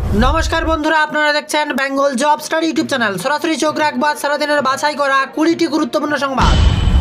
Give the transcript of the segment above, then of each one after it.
নমস্কার বন্ধুরা, আপনারা দেখছেন Bengal job study YouTube channel. সরাসরি চোখ রাখবার সারাদিনের বাছাই করা 20টি গুরুত্বপূর্ণ সংবাদ।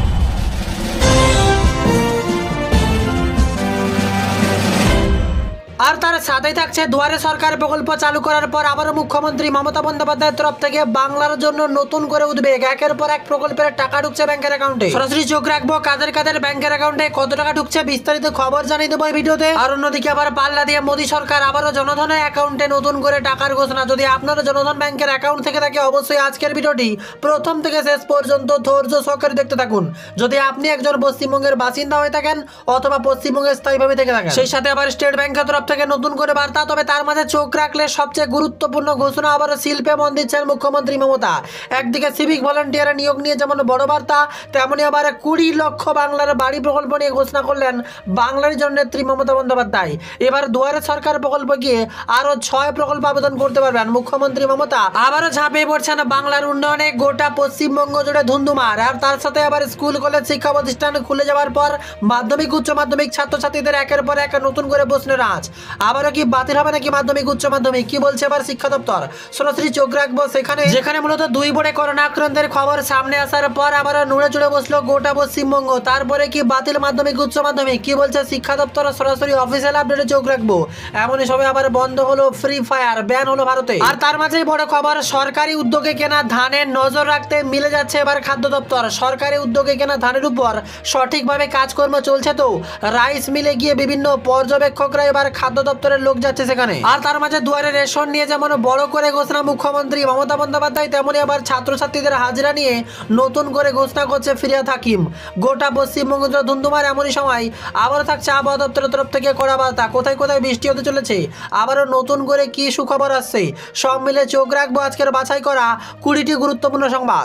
আর তার সাথেই থাকছে দুয়ারে সরকার প্রকল্প চালু করার পর আবারও মুখ্যমন্ত্রী মমতা বন্দ্যোপাধ্যায়ের তরফ থেকে বাংলার জন্য নতুন করে উদ্বেগ। একের পর এক প্রকল্পের টাকা ঢুকছে ব্যাংকের অ্যাকাউন্টে। সরাসরি চোখ রাখবো কাদের কাদের ব্যাংকের অ্যাকাউন্টে কত টাকা ঢুকছে, বিস্তারিত খবর জানিয়ে দেবো এই ভিডিওতে। আর অন্যদিকে আবার পাল্লা দিয়ে মোদী সরকার আবারও জনধনের অ্যাকাউন্টে নতুন করে টাকার ঘোষণা। যদি আপনার জনধন ব্যাংকের অ্যাকাউন্ট থেকে থাকে অবশ্যই আজকের ভিডিওটি প্রথম থেকে শেষ পর্যন্ত ধৈর্য সহকারে দেখতে থাকুন। যদি আপনি একজন পশ্চিমবঙ্গের বাসিন্দা হয়ে থাকেন অথবা পশ্চিমবঙ্গে স্থায়ীভাবে থেকে থাকেন, সেই সাথে আবার স্টেট ব্যাংকের তরফ থেকে নতুন করে বার্তা। তবে তার মাঝে চোখ রাখলে সবচেয়ে গুরুত্বপূর্ণ ঘোষণা আবারও শিল্পে মন দিচ্ছেন মুখ্যমন্ত্রী মমতা। একদিকে সিভিক ভলান্টিয়ার নিয়োগ নিয়ে যেমন বড় বার্তা, তেমনি আবার 20 লক্ষ বাংলার বাড়ি প্রকল্প নিয়ে ঘোষণা করলেন বাংলার জননেত্রী মমতা বন্দ্যোপাধ্যায়। এবার দুয়ারে সরকার প্রকল্প গিয়ে আরো 6 প্রকল্প আবেদন করতে পারবেন মুখ্যমন্ত্রী মমতা। আবারও ঝাঁপিয়ে পড়ছেন বাংলার উন্নয়নে। গোটা পশ্চিমবঙ্গ জুড়ে ধুন্ধুমার। আর তার সাথে আবার স্কুল কলেজ শিক্ষা প্রতিষ্ঠান খুলে যাওয়ার পর মাধ্যমিক উচ্চ মাধ্যমিক ছাত্রছাত্রীদের একের পর এক নতুন করে প্রশ্নের আঁচ। আবারও কি বাতিল হবে নাকি মাধ্যমিক উচ্চ মাধ্যমিক, কি বলছে এবার শিক্ষা দপ্তর? সরাসরি চোখ রাখবো সেখানে, যেখানে মূলত 2 বোর্ডে করোনা আক্রান্তের খবর সামনে আসার পর আবার নুড়ে চড়ে বসলো গোটা পশ্চিমবঙ্গ। তারপরে কি বাতিল মাধ্যমিক উচ্চ মাধ্যমিক, কি বলছে শিক্ষা দপ্তর? সরাসরি অফিসিয়াল আপডেটে চোখ রাখবো। এমনই সময় আবার বন্ধ হলো ফ্রি ফায়ার, ব্যান হলো ভারতে। আর তার মাঝেই বড় খবর, সরকারি উদ্যোগে কেনা ধানের নজর রাখতে মিলে যাচ্ছে এবার খাদ্য দপ্তর। সরকারি উদ্যোগে কেনা ধানের উপর সঠিকভাবে কাজকর্ম চলছে তো? রাইস মিলে গিয়ে বিভিন্ন পর্যবেক্ষকরা এবার খাদ্য দপ্তরের লোক যাচ্ছে সেখানে। আর তার মাঝে দুয়ারে রেশন নিয়ে যেমন বড় করে ঘোষণা মুখ্যমন্ত্রী মমতা বন্দ্যোপাধ্যায়, তেমনি আবার ছাত্রছাত্রীদের হাজিরা নিয়ে নতুন করে ঘোষণা করছে ফিরিয়াদ হাকিম। গোটা পশ্চিমবঙ্গ ধুন্ধুমার। এমনই সময় আবারও থাকছে আবহাওয়া দপ্তরের তরফ থেকে কড়া বার্তা। কোথায় কোথায় বৃষ্টি হতে চলেছে, আবারও নতুন করে কি সুখবর আসছে, সব মিলে চোখ রাখবো আজকের বাছাই করা 20টি গুরুত্বপূর্ণ সংবাদ।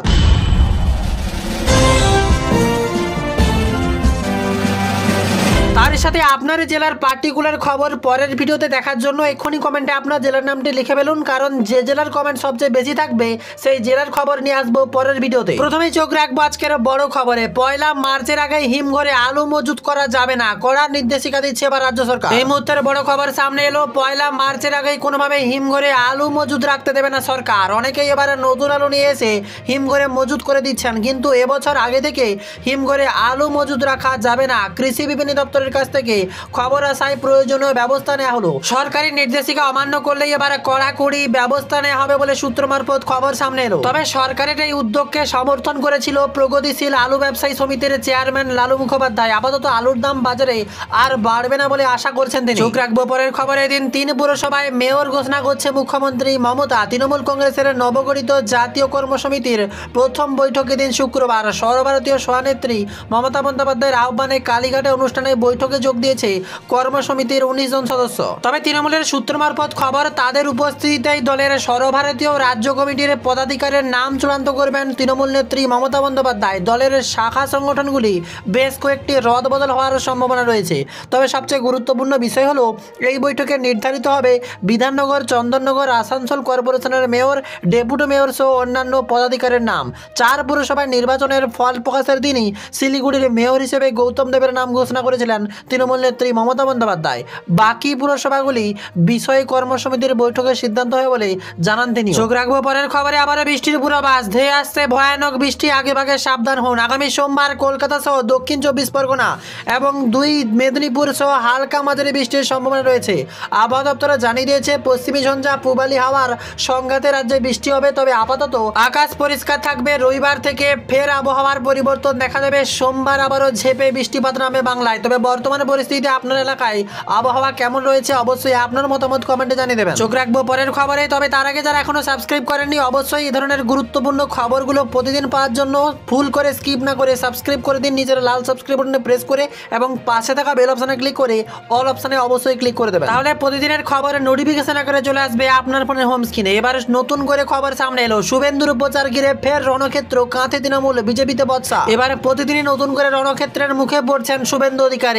তার সাথে আপনার জেলার পার্টিকুলার খবর পরের ভিডিওতে দেখার জন্য এক্ষুনি কমেন্টে আপনার জেলার নামটি লিখে ফেলুন, কারণ যে জেলার কমেন্ট সবচেয়ে বেশি থাকবে সেই জেলার খবর নিয়ে আসবো পরের ভিডিওতে। প্রথমেই চোখ রাখবো আজকের বড় খবরে। 1 মার্চের আগে হিমঘরে আলু মজুত করা যাবে না, কড়া নির্দেশিকা দিচ্ছে এবার রাজ্য সরকার। এই মুহূর্তের বড় খবর সামনে এলো। 1 মার্চের আগে কোনোভাবে হিমঘরে আলু মজুত রাখতে দেবে না সরকার। অনেকেই এবার নতুন আলু নিয়ে এসে হিমঘরে মজুত করে দিচ্ছেন, কিন্তু এবছর আগে থেকে হিমঘরে আলু মজুত রাখা যাবে না। কৃষি বিপণন দপ্তরের কাছ থেকে খবর আসায় প্রয়োজনীয় ব্যবস্থা নেওয়া হলো। সরকারি নির্দেশিকা অমান্য করলেই এবার কড়াকড়ি ব্যবস্থা নেওয়া হবে বলে সূত্র মারফত খবর সামনে এলো। তবে সরকারের এই উদ্যোগকে সমর্থন করেছিল প্রগতিশীল আলু ব্যবসায়ী সমিতির চেয়ারম্যান লালু মুখোপাধ্যায়। আপাতত আলুর দাম বাজারে আর বাড়বে না বলে আশা করছেন তিনি। চোখ রাখবো পরের খবরে। দিন 3 পুরসভায় মেয়র ঘোষণা করছে মুখ্যমন্ত্রী মমতা। তৃণমূল কংগ্রেসের নবগঠিত জাতীয় কর্মসমিতির প্রথম বৈঠকে দিন শুক্রবার সর্বভারতীয় সভানেত্রী মমতা বন্দ্যোপাধ্যায়ের আহ্বানে কালীঘাটে অনুষ্ঠানে বৈঠকে যোগ দিয়েছে কর্মসমিতির 19 জন সদস্য। তবে তৃণমূলের সূত্র মারফত খবর, তাদের উপস্থিতিতেই দলের সর্বভারতীয় রাজ্য কমিটির পদাধিকারের নাম চূড়ান্ত করবেন তৃণমূল নেত্রী মমতা বন্দ্যোপাধ্যায়। দলের শাখা সংগঠনগুলি বেশ কয়েকটি রদবদল হওয়ার সম্ভাবনা রয়েছে। তবে সবচেয়ে গুরুত্বপূর্ণ বিষয় হলো এই বৈঠকে নির্ধারিত হবে বিধাননগর, চন্দননগর, আসানসোল কর্পোরেশনের মেয়র, ডেপুটি মেয়র সহ অন্যান্য পদাধিকারের নাম। 4 পুরসভার নির্বাচনের ফল প্রকাশের দিনই শিলিগুড়ির মেয়র হিসেবে গৌতম দেবের নাম ঘোষণা করেছিলেন তৃণমূল নেত্রী মমতা বন্দ্যোপাধ্যায়। বাকি পুরসভাগুলি বিষয়ে কর্মসমিতির বৈঠকে সিদ্ধান্ত হয় বলে জানান তিনি। চোখ রাখবো পরের খবরে। আবার বৃষ্টির পূর্বাভাস, ধেয়ে আসছে ভয়ানক বৃষ্টি, আগেভাগে সাবধান হন। আগামী সোমবার কলকাতা সহ দক্ষিণ 24 পরগনা এবং 2 মেদিনীপুর সহ হালকা মাঝারি বৃষ্টির সম্ভাবনা রয়েছে। আবহাওয়া দপ্তর জানিয়ে দিয়েছে পশ্চিমী ঝঞ্ঝা পূবালি হাওয়ার সংঘাতে রাজ্যে বৃষ্টি হবে। তবে আপাতত আকাশ পরিষ্কার থাকবে। রবিবার থেকে ফের আবহাওয়ার পরিবর্তন দেখা যাবে। সোমবার আবারও ঝেপে বৃষ্টিপাত নামে বাংলায়। তবে বর্তমানে পরিস্থিতিতে আপনার এলাকায় আবহাওয়া কেমন রয়েছে অবশ্যই আপনার মতামত কমেন্টে জানিয়ে দেবেন। চোখ রাখবো পরের খবরে। তবে তার আগে যারা এখনো সাবস্ক্রাইব করেননি অবশ্যই এই ধরনের গুরুত্বপূর্ণ খবরগুলো প্রতিদিন পাওয়ার জন্য ফুল করে স্কিপ না করে সাবস্ক্রাইব করে দিন। নিজের লাল সাবস্ক্রাইব বাটনে প্রেস করে এবং পাশে থাকা বেল অপশনে ক্লিক করে অল অপশনে অবশ্যই ক্লিক করে দেবেন। তাহলে প্রতিদিনের খবরের নোটিফিকেশন আকারে চলে আসবে আপনার ফোনের হোম স্ক্রিনে। এবার নতুন করে খবর সামনে এলো। শুভেন্দুর প্রচার ঘিরে ফের রণক্ষেত্র, কাঁথে তৃণমূল, বিজেপিতে বৎসা। এবার প্রতিদিনই নতুন করে রণক্ষেত্রের মুখে পড়ছেন শুভেন্দু অধিকারী।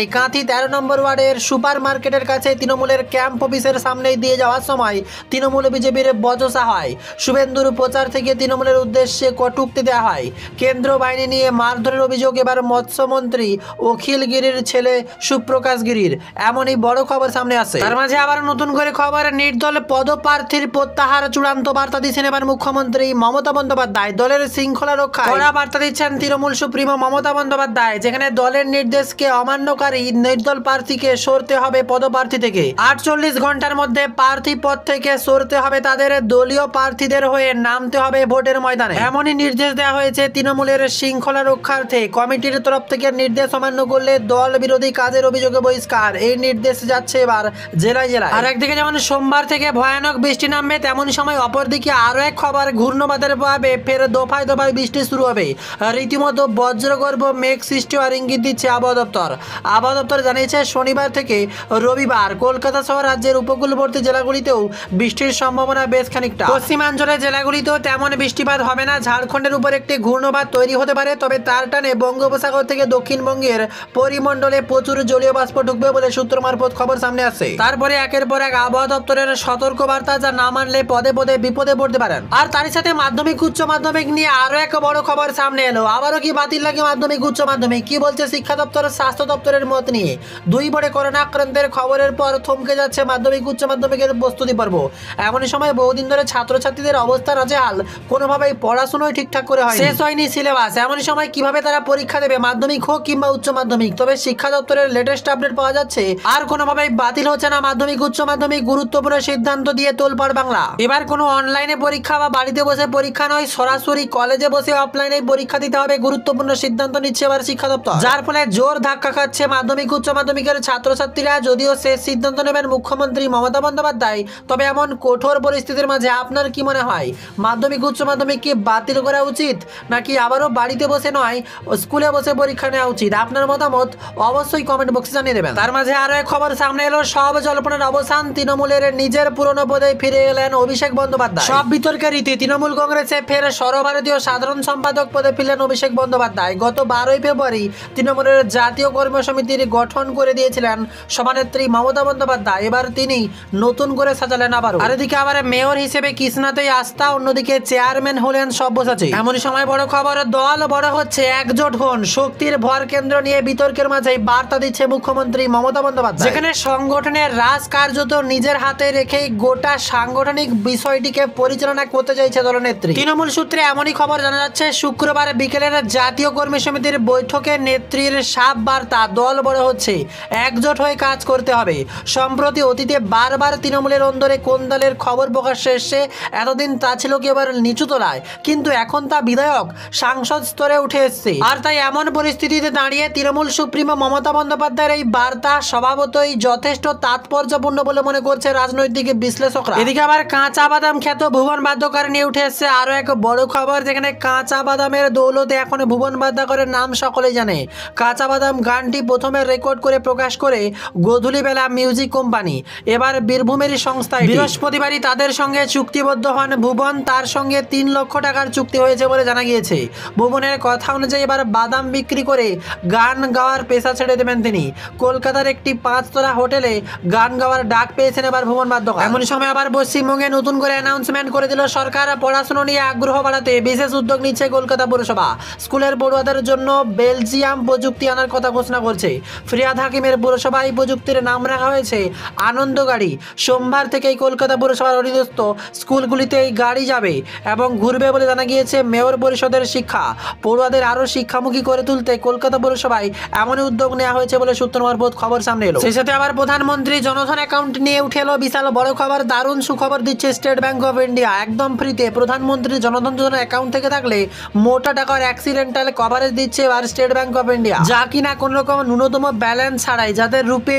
কাঁথি 13 নম্বর ওয়ার্ডের সুপার মার্কেটের কাছে তৃণমূলের ক্যাম্প অফিসের সামনে দিয়ে যাওয়ার সময় তৃণমূল বিজেপির বচসা হয়। শুভেন্দুর প্রচার থেকে তৃণমূলের উদ্দেশ্যে কটূক্তি দেওয়া হয়। কেন্দ্র বাহিনী নিয়ে মারধরের অভিযোগ এবার মৎস্যমন্ত্রী অখিল গিরির ছেলে সুপ্রকাশ গিরির, এমনই বড় খবর সামনে আসে। তার মাঝে আবার নতুন করে খবর, নির্দল পদপ্রার্থীর প্রত্যাহার চূড়ান্ত বার্তা দিচ্ছেন এবার মুখ্যমন্ত্রী মমতা বন্দ্যোপাধ্যায়। দলের শৃঙ্খলা রক্ষায় কড়া বার্তা দিচ্ছেন তৃণমূল সুপ্রিমো মমতা বন্দ্যোপাধ্যায়, যেখানে দলের নির্দেশকে অমান্যকারী নির্দল প্রার্থীকে সরতে হবে পদপ্রার্থী থেকে। 48 ঘন্টার মধ্যে প্রার্থী পদ থেকে সরতে হবে তাদের, দলীয় প্রার্থীদের হয়ে নামতে হবে ভোটের ময়দানে, এমনই নির্দেশ দেওয়া হয়েছে তৃণমূলের শৃঙ্খলা রক্ষার্থে। কমিটির তরফ থেকে নির্দেশ অমান্য করলে দল বিরোধী কাজের অভিযোগে বহিষ্কার। এই নির্দেশ যাচ্ছে এবার জেলায় জেলায়। আর একদিকে যেমন সোমবার থেকে ভয়ানক বৃষ্টি নামবে, তেমন সময় অপরদিকে আরো এক খবর, ঘূর্ণবাদের প্রভাবে ফের দফায় দফায় বৃষ্টি শুরু হবে। রীতিমতো বজ্রগর্ভ মেঘ সৃষ্টি হওয়ার ইঙ্গিত দিচ্ছে আবহাওয়া দপ্তর। আবহাওয়া দপ্তর জানিয়েছে শনিবার থেকে রবিবার কলকাতা সহ রাজ্যের উপকূলবর্তী জেলাগুলিতেও বৃষ্টির সম্ভাবনা বেশ খানিকটা। পশ্চিমাঞ্চলের জেলাগুলিতেও তেমন বৃষ্টিপাত হবে না। ঝাড়খণ্ডের উপর একটি ঘূর্ণবাত তৈরি হতে পারে, তবে তার টানে বঙ্গোপসাগর থেকে দক্ষিণবঙ্গের পরিমণ্ডলে প্রচুর জলীয় বাষ্প ঢুকবে বলে সূত্র মারফত খবর সামনে আসছে। তারপরে একের পর এক আবহাওয়া দপ্তরের সতর্ক বার্তা, যা না মানলে পদে পদে বিপদে পড়তে পারেন। আর তারই সাথে মাধ্যমিক উচ্চ মাধ্যমিক নিয়ে আরো এক বড় খবর সামনে এলো। আবারও কি বাতিল লাগে মাধ্যমিক উচ্চ মাধ্যমিক? কি বলছে শিক্ষা দপ্তর, স্বাস্থ্য দপ্তরের মত নিয়ে? 2 বোর্ডে করোনা আক্রান্তের খবরের পর থমকে যাচ্ছে মাধ্যমিক উচ্চ মাধ্যমিকের প্রস্তুতি পর্ব। এমনই সময় বহুদিন ধরে ছাত্রছাত্রীদের অবস্থা নাজেহাল, কোনোভাবেই পড়াশোনায় ঠিকঠাক করে হয়, শেষ হয়নি সিলেবাস। এমনই সময় কিভাবে তারা পরীক্ষা দেবে, মাধ্যমিক হোক কিংবা উচ্চ মাধ্যমিক? তবে শিক্ষা দপ্তরের লেটেস্ট আপডেট পাওয়া যাচ্ছে, আর কোনোভাবেই বাতিল হচ্ছে না মাধ্যমিক উচ্চ মাধ্যমিক। গুরুত্বপূর্ণ সিদ্ধান্ত দিয়ে তোলপাড় বাংলা। এবার কোনো অনলাইনে পরীক্ষা বা বাড়িতে বসে পরীক্ষা নয়, সরাসরি কলেজে বসে অফলাইনে পরীক্ষা দিতে হবে। গুরুত্বপূর্ণ সিদ্ধান্ত নিচ্ছে এবার শিক্ষা দপ্তর, যার ফলে জোর ধাক্কা খাচ্ছে মাধ্যমিক উচ্চ মাধ্যমিকের ছাত্রছাত্রীরা। যদিও শেষ সিদ্ধান্ত নেবেন মুখ্যমন্ত্রী মমতা বন্দ্যোপাধ্যায়, তবে এমন কঠোর পরিস্থিতির মাঝে আপনার কি মনে হয়, মাধ্যমিক উচ্চ মাধ্যমিক কি বাতিল করা উচিত, নাকি আবারও বাড়িতে বসে নয় স্কুলে বসে পরীক্ষা নেওয়া উচিত? আপনার মতামত অবশ্যই কমেন্ট বক্সে জানিয়ে দেবেন। তার মাঝে আরো এক খবর সামনে এলো, সব জল্পনার অবসান, তৃণমূলের নিজের পুরনো পদে ফিরে এলেন অভিষেক বন্দ্যোপাধ্যায়। সব বিতর্কের রীতি, তৃণমূল কংগ্রেসে ফের সর্বভারতীয় সাধারণ সম্পাদক পদে ফিরলেন অভিষেক বন্দ্যোপাধ্যায়। গত 12 ফেব্রুয়ারি তৃণমূলের জাতীয় কর্ম সমিতির গঠন করে দিয়েছিলেন সভানেত্রী মমতা বন্দ্যোপাধ্যায়। এবার তিনি নতুন করে সাজালেন আবারও। আর এদিকে আবার মেয়র হিসেবে কৃষ্ণাতেই আস্থা, অন্যদিকে চেয়ারম্যান হলেন সব্যসাচী। এমনই সময় বড় খবর, দল বড় হচ্ছে, একজোট হন। শক্তির ভর কেন্দ্র নিয়ে বিতর্কের মাঝে বার্তা দিচ্ছে মুখ্যমন্ত্রী মমতা বন্দ্যোপাধ্যায়, যেখানে সংগঠনের রাজ কার্যত নিজের হাতে রেখেই গোটা সাংগঠনিক বিষয়টিকে পরিচালনা করতে চাইছে দলনেত্রী। তৃণমূল সূত্রে এমনই খবর জানা যাচ্ছে, শুক্রবার বিকেলের জাতীয় কর্মী সমিতির বৈঠকে নেত্রীর সাফ বার্তা, দল বড় হচ্ছে, একজোট হয়ে কাজ করতে হবে। সম্প্রতি অতীতে বারবার তৃণমূলের অন্দরে কোন দলের খবর প্রকাশ্যে এসছে, এতদিন তা ছিল কেবল নিচু তলায়, কিন্তু এখন তা বিধায়ক সাংসদ স্তরে উঠে এসছে। আর তাই এমন পরিস্থিতিতে দাঁড়িয়ে তৃণমূল সুপ্রিমো মমতা বন্দ্যোপাধ্যায়ের এই বার্তা স্বভাবতই যথেষ্ট তাৎপর্যপূর্ণ বলে মনে করছে রাজনৈতিক বিশ্লেষকরা। এদিকে আবার কাঁচা বাদাম খ্যাত ভুবন বাদ্যকর নিয়ে উঠে এসছে আরো এক বড় খবর, যেখানে কাঁচা বাদামের দৌলতে এখন ভুবন বাদ্যকরের নাম সকলেই জানে। কাঁচা বাদাম গানটি প্রথমে রেকর্ড করে প্রকাশ করে গোধূলিবেলা মিউজিক কোম্পানি। এবার বীরভূমেরই সংস্থা, বৃহস্পতিবারই তাদের সঙ্গে চুক্তিবদ্ধ হন ভুবন। তার সঙ্গে 3 লক্ষ টাকার চুক্তি হয়েছে বলে জানা গিয়েছে। ভুবনের কথা অনুযায়ী এবার বাদাম বিক্রি করে গান গাওয়ার পেশা ছেড়ে দেবেন তিনি। কলকাতার একটি 5 তলা হোটেলে গান গাওয়ার ডাক পেয়েছেন এবার ভুবন বাদ্যকর। এমন সময় আবার পশ্চিমবঙ্গে নতুন করে অ্যানাউন্সমেন্ট করে দিল সরকার, পড়াশোনা নিয়ে আগ্রহ বাড়াতে বিশেষ উদ্যোগ নিচ্ছে কলকাতা পুরসভা। স্কুলের পড়ুয়াদের জন্য বেলজিয়াম প্রযুক্তি আনার কথা ঘোষণা করছে। ফিরহাদ হাকিমের পুরসভায় প্রযুক্তির নাম রাখা হয়েছে আনন্দ গাড়ি। সোমবার থেকেই কলকাতা পুরসভার অধীনস্থ স্কুলগুলিতে এই গাড়ি যাবে এবং ঘুরবে বলে জানা গিয়েছে মেয়র পরিষদের। শিক্ষা পড়ুয়াদের আরো শিক্ষামুখী করে তুলতে কলকাতা পুরসভায় এমনই উদ্যোগ নেওয়া হয়েছে বলে সূত্র মারফত খবর সামনে এলো। সেই সাথে আবার প্রধানমন্ত্রী জনধন অ্যাকাউন্ট নিয়ে উঠে এলো বিশাল বড় খবর। দারুণ সুখবর দিচ্ছে স্টেট ব্যাংক অফ ইন্ডিয়া। একদম ফ্রিতে প্রধানমন্ত্রী জনধন যোজনা অ্যাকাউন্ট থেকে থাকলে মোটা টাকার অ্যাক্সিডেন্টাল কভারেজ দিচ্ছে এবার স্টেট ব্যাংক অফ ইন্ডিয়া, যা কিনা কোন রকম ন্যূনতম ব্যালেন্স ছাড়াই। যাদের রূপে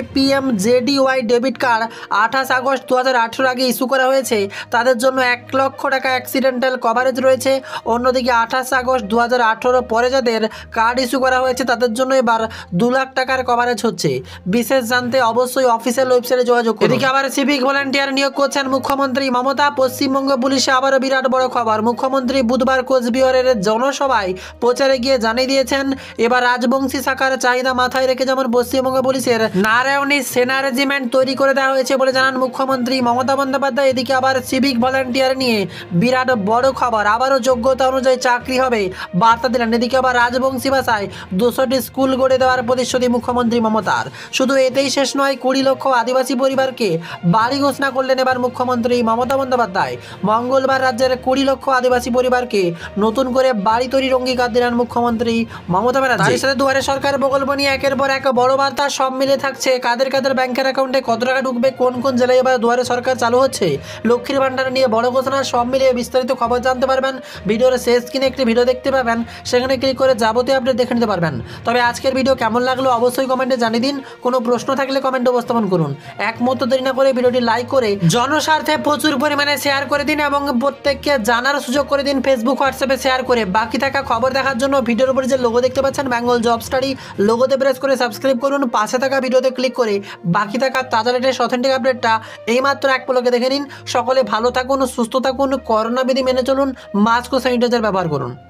PMJDY ডেবিট কার্ড 28 আগস্ট 2018 আগে ইস্যু করা হয়েছে, তাদের জন্য 1 লক্ষ টাকা অ্যাক্সিডেন্টাল কভারেজ রয়েছে। অন্যদিকে 28 আগস্ট 2018 পরে যাদের কার্ড ইস্যু করা হয়েছে, তাদের জন্য এবার 2 লাখ টাকার কভারেজ হচ্ছে। বিশেষ জানতে অবশ্যই অফিসিয়াল ওয়েবসাইটে যোগাযোগ করুন। এদিকে আবার সিভিক ভলান্টিয়ার নিয়োগ করছেন মুখ্যমন্ত্রী মমতা। পশ্চিমবঙ্গ পুলিশে আবারও বিরাট বড় খবর। মুখ্যমন্ত্রী বুধবার কোচবিহারের জনসভায় প্রচারে গিয়ে জানিয়ে দিয়েছেন, এবার রাজবংশী শাখার চাহিদা মাথায় মাথায় রেখে যেমন পশ্চিমবঙ্গ পুলিশের নারায়ণী সেনা রেজিমেন্ট তৈরি করে দেওয়া হয়েছে বলে জানান মুখ্যমন্ত্রী মমতা বন্দ্যোপাধ্যায়। এদিকে আবার সিভিক ভলান্টিয়ার নিয়ে বিরাট বড় খবর, আবারও যোগ্যতা অনুযায়ী চাকরি হবে বার্তা দিলেন। এদিকে আবার রাজবংশী ভাষায় 200টি স্কুল গড়ে দেওয়ার প্রতিশ্রুতি মুখ্যমন্ত্রী মমতার। শুধু এতেই শেষ নয়, 20 লক্ষ আদিবাসী পরিবারকে বাড়ি ঘোষণা করলেন এবার মুখ্যমন্ত্রী মমতা বন্দ্যোপাধ্যায়। মঙ্গলবার রাজ্যের 20 লক্ষ আদিবাসী পরিবারকে নতুন করে বাড়ি তৈরির অঙ্গীকার দিলেন মুখ্যমন্ত্রী মমতা ব্যানার্জি। তার সাথে দুয়ারে সরকার প্রকল্প নিয়ে একের পর এক বড় বার্তা, সব মিলে থাকছে কাদের কাদের ব্যাংকের অ্যাকাউন্টে কত টাকা ঢুকবে, কোন কোন জেলায় এবার দুয়ারে সরকার চালু হচ্ছে, লক্ষ্মীর ভান্ডার নিয়ে বড় ঘোষণা, সব মিলিয়ে বিস্তারিত খবর জানতে পারবেন। ভিডিওর শেষ স্ক্রিনে একটি ভিডিও দেখতে পাবেন, সেখানে ক্লিক করে যাবতীয় আপডেট দেখে নিতে পারবেন। তবে আজকের ভিডিও কেমন লাগলো অবশ্যই কমেন্টে জানিয়ে দিন। কোনো প্রশ্ন থাকলে কমেন্টে উপস্থাপন করুন। এক মুহূর্ত দেরি না করে ভিডিওটি লাইক করে জনস্বার্থে প্রচুর পরিমাণে শেয়ার করে দিন এবং প্রত্যেককে জানার সুযোগ করে দিন ফেসবুক হোয়াটসঅ্যাপে শেয়ার করে। বাকি থাকা খবর দেখার জন্য ভিডিওর উপরে যে লোগো দেখতে পাচ্ছেন বেঙ্গল জব স্টাডি, লোগোতে প্রেস করে সাবস্ক্রাইব করুন। পাশে থাকা ভিডিওতে ক্লিক করে বাকি থাকা তাজা লেটেস্ট অথেন্টিক আপডেটটা এইমাত্র এক পলকে দেখে নিন। সকলে ভালো থাকুন, সুস্থ থাকুন, করোনা বিধি মেনে চলুন, মাস্ক ও স্যানিটাইজার ব্যবহার করুন।